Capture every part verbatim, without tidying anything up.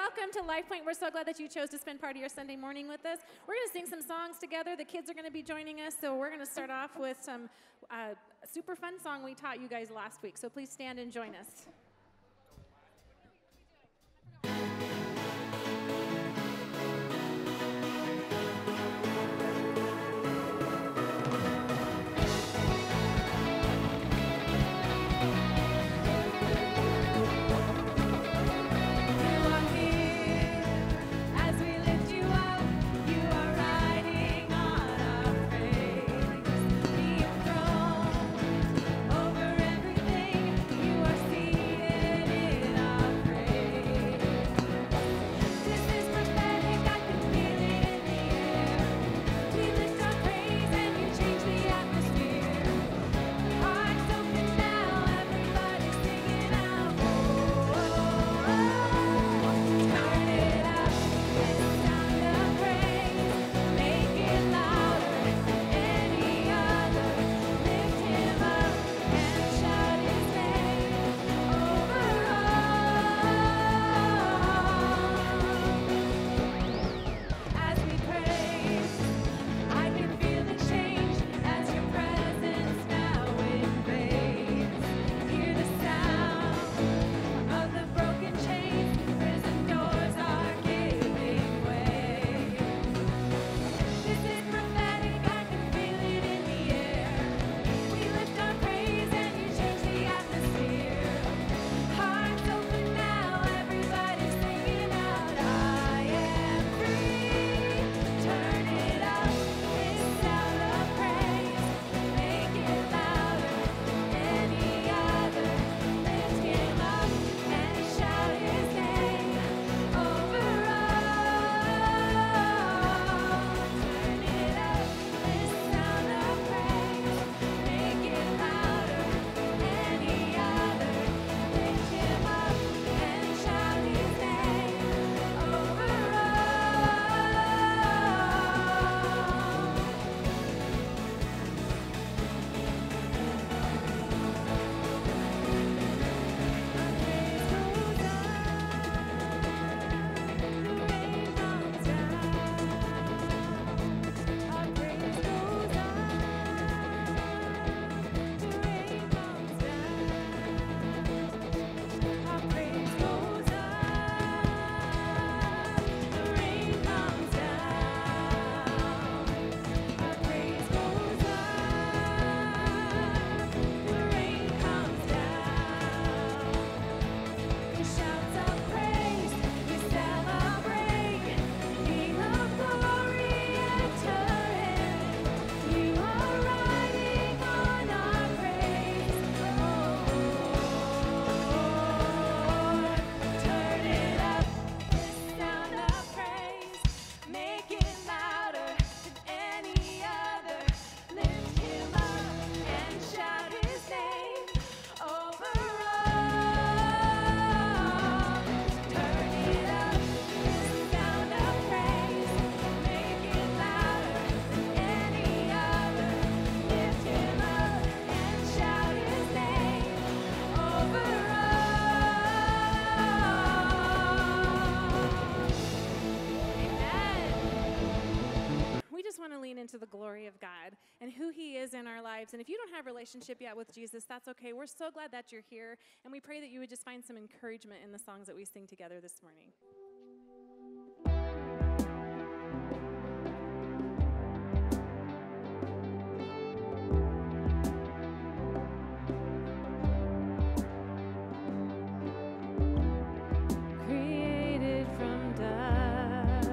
welcome to Life Point. We're so glad that you chose to spend part of your Sunday morning with us. We're going to sing some songs together. The kids are going to be joining us, so we're going to start off with some uh, super fun song we taught you guys last week. So please stand and join us. Into the glory of God and who he is in our lives. And if you don't have a relationship yet with Jesus, that's okay. We're so glad that you're here, and we pray that you would just find some encouragement in the songs that we sing together this morning. Created from dust,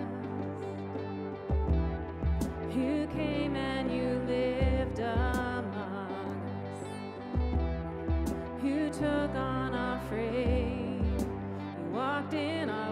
you came and you lived among us. You took on our frame. You walked in our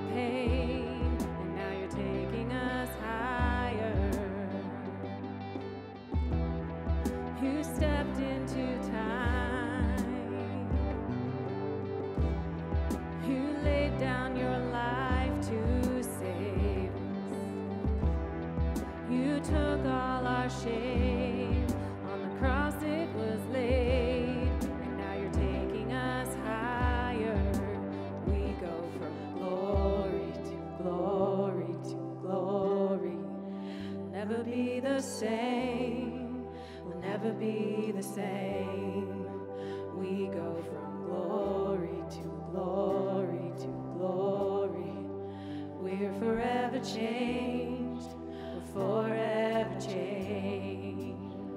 same. We go from glory to glory to glory. We're forever changed. We're forever changed.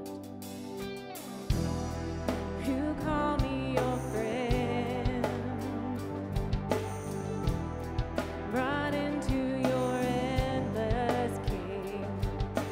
You call me your friend, brought into your endless kingdom.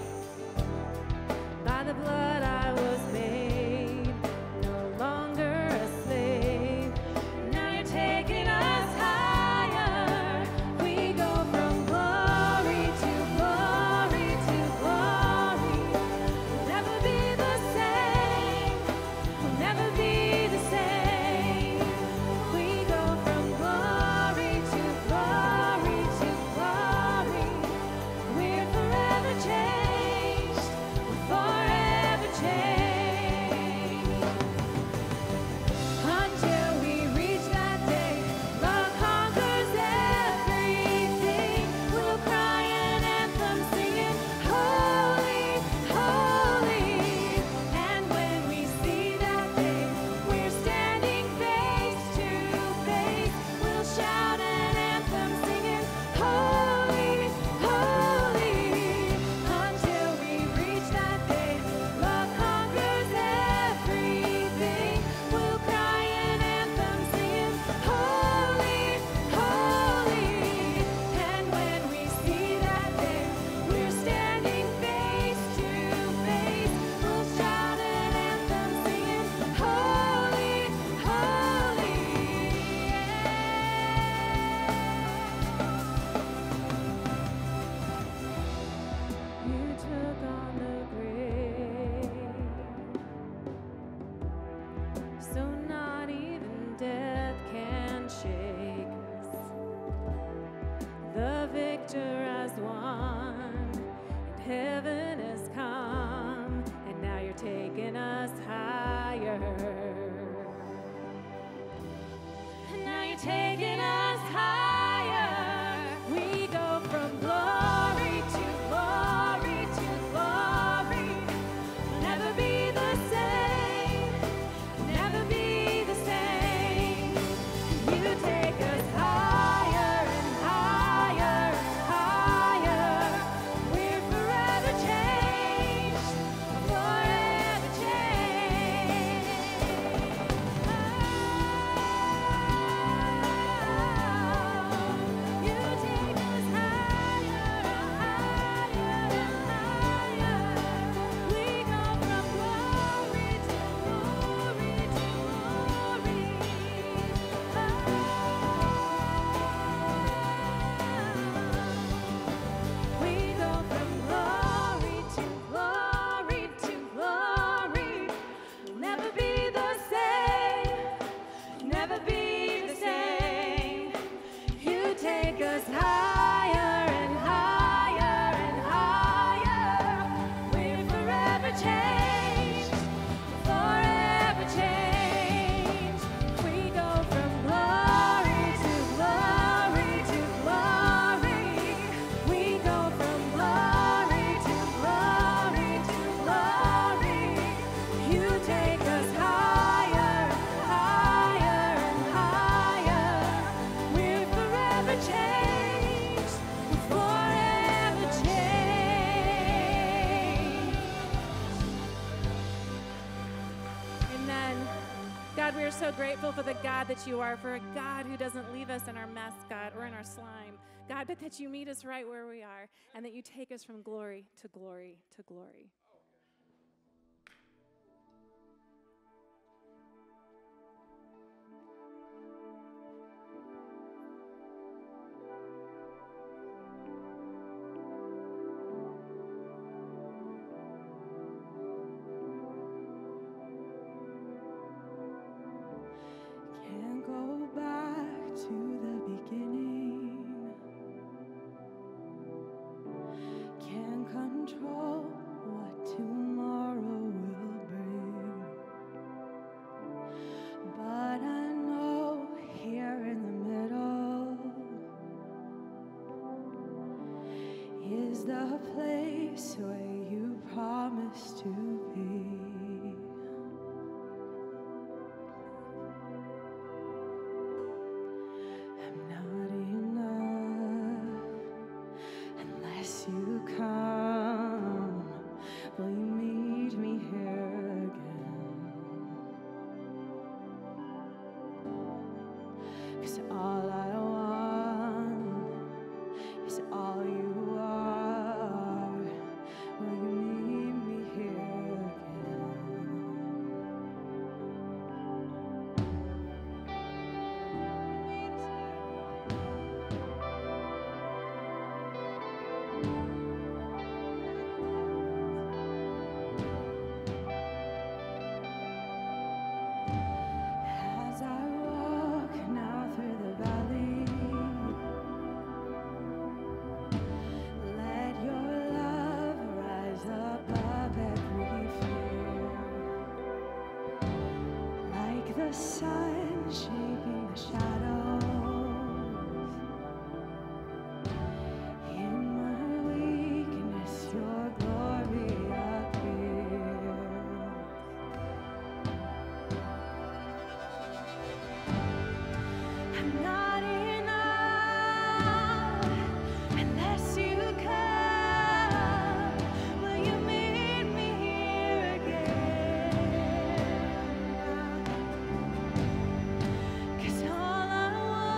By the blood I was made, no longer a slave. Now you're taking us higher. We go from glory to glory to glory. We'll never be the same. We'll never be the same. We go from glory to glory to glory. We're forever changed. We're forever changed. Until we reach that day, love conquers everything. We'll cry an anthem singing, holy, holy. And when we see that day, we're standing face to face. We'll shout an anthem singing, holy, holy. Until we reach that day, love conquers everything. We'll cry an anthem singing, holy, holy. And when we see that day, we're standing face to face. We'll shout an anthem singing, holy, holy. You took on the grave, so not even death can shake us. The victor has won, and heaven has come, and now you're taking us higher. And now you're taking us higher. We go from glory to glory to glory. We'll never be the same. Never be the same. You take us higher and higher and higher. We're forever changed. Forever changed. You take us higher and higher and higher. We go from glory to glory to glory. We go from glory to glory to glory. We'll never be the same. Never be the same. You take us higher and higher and higher. We're forever changed. Forever changed. We go from glory to glory to glory. We go from glory to glory to glory. You take us higher, higher and higher. We're forever changed. We're forever changed. Amen. God, we are so grateful for the God that you are, for a God who doesn't leave us in our mess, God, or in our slime. God, but that you meet us right where we are, and that you take us from glory to glory to glory. Can't go back to the beginning. Can't control what tomorrow will bring. But I know here in the middle is the place where you promised to be. 'cause all I want is all you are. Will you meet me here again? As I walk now through the valley, let your love rise above every fear, like the sun shaping the shadows. In my weakness, your glory appears. I'm not enough unless you come. Will you meet me here again? 'Cause all I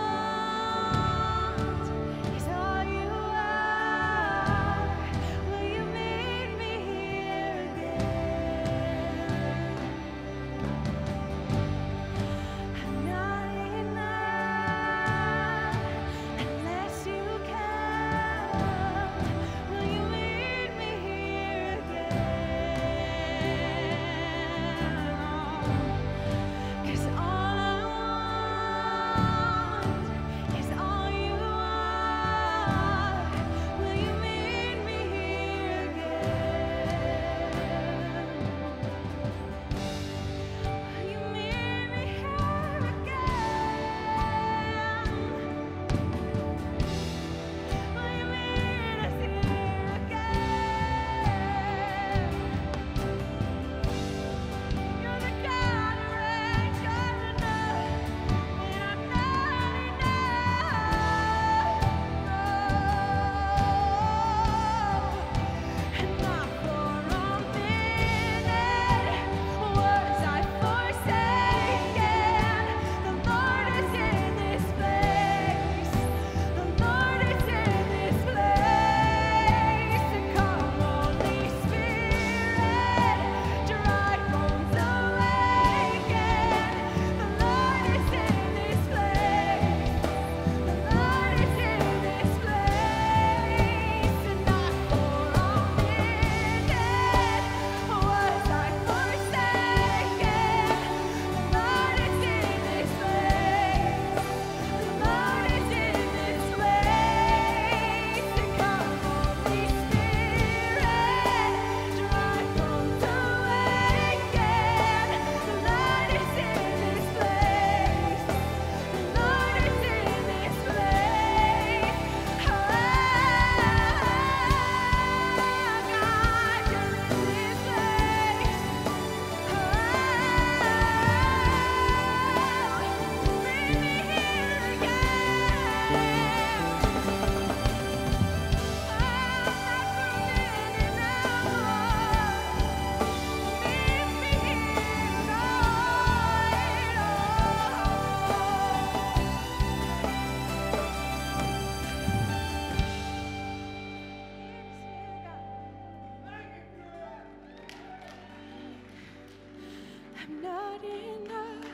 want is all you are. Will you meet me here again? I'm not enough unless you come. Will you meet me here again? 'Cause all I want is all you are. Will you meet me here again? Will you meet me here again? Will you meet us here again? You're the God who reigns, you're enough, and I'm not enough. And not for a minute was I forsaken. The Lord is in this place. The Lord is in this place. Come, Holy Spirit, dry bones awaken. The Lord is in this place. The Lord is in this place. And not for a minute was I forsaken. The Lord is in this place. The Lord is in this place. Come, Holy Spirit, dry bones awaken. The Lord is in this place. The Lord is in this place. Oh, God, you're in this place. Oh, bring me here I'm not enough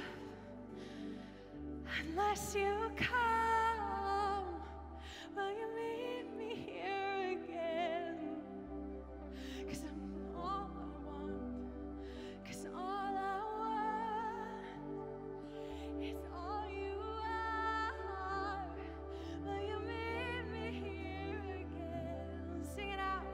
unless you come. Will you meet me here again? 'Cause I'm all I want. 'Cause all I want is all you are. Will you meet me here again? Sing it out.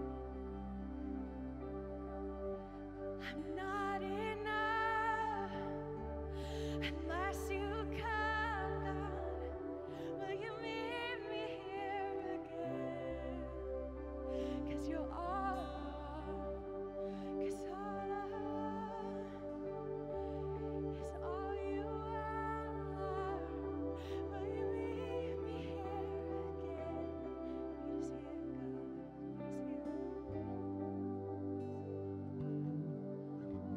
I'm not enough unless you come, God. Will you meet me here again? 'Cause you're all I want. 'Cause all I want is all you are. Will you meet me here again? Meet us here, God. Meet us here.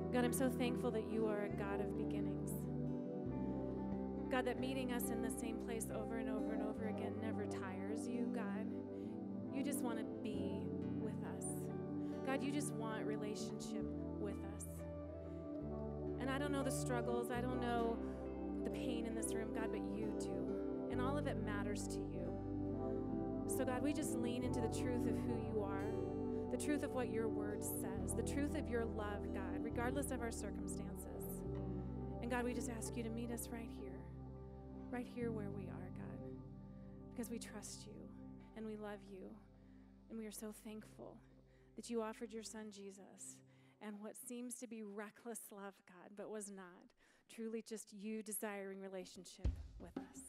God, I'm so thankful that you are a God of beginnings. God, that meeting us in the same place over and over and over again never tires you, God. You just want to be with us. God, you just want relationship with us. And I don't know the struggles, I don't know the pain in this room, God, but you do. And all of it matters to you. So God, we just lean into the truth of who you are, the truth of what your word says, the truth of your love, God, regardless of our circumstances. And God, we just ask you to meet us right here, right here where we are, God, because we trust you and we love you. And we are so thankful that you offered your son, Jesus, and what seems to be reckless love, God, but was not. Truly just you desiring relationship with us.